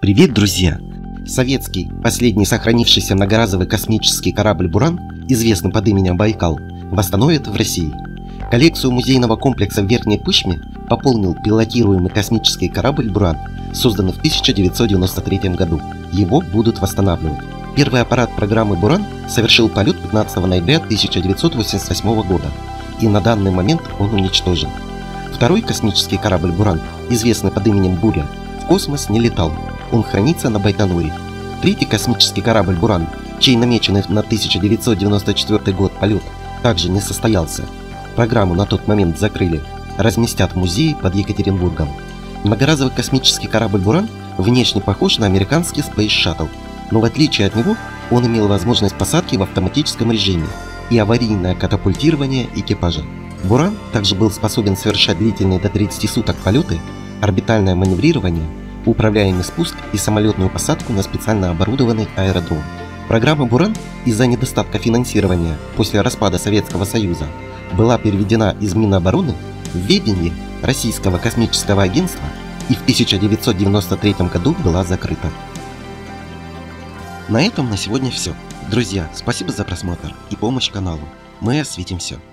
Привет, друзья! Советский, последний сохранившийся многоразовый космический корабль «Буран», известный под именем «Байкал», восстановят в России. Коллекцию музейного комплекса в Верхней Пышме пополнил пилотируемый космический корабль «Буран», созданный в 1993 году. Его будут восстанавливать. Первый аппарат программы «Буран» совершил полет 15 ноября 1988 года, и на данный момент он уничтожен. Второй космический корабль «Буран», известный под именем «Буря», в космос не летал. Он хранится на Байконуре. Третий космический корабль «Буран», чей намеченный на 1994 год полет также не состоялся, программу на тот момент закрыли, разместят в музее под Екатеринбургом. Многоразовый космический корабль «Буран» внешне похож на американский Space Shuttle, но в отличие от него он имел возможность посадки в автоматическом режиме и аварийное катапультирование экипажа. «Буран» также был способен совершать длительные до 30 суток полеты, орбитальное маневрирование, управляемый спуск и самолетную посадку на специально оборудованный аэродром. Программа «Буран» из-за недостатка финансирования после распада Советского Союза была переведена из Минобороны в ведение Российского космического агентства и в 1993 году была закрыта. На этом на сегодня все. Друзья, спасибо за просмотр и помощь каналу. Мы осветим все.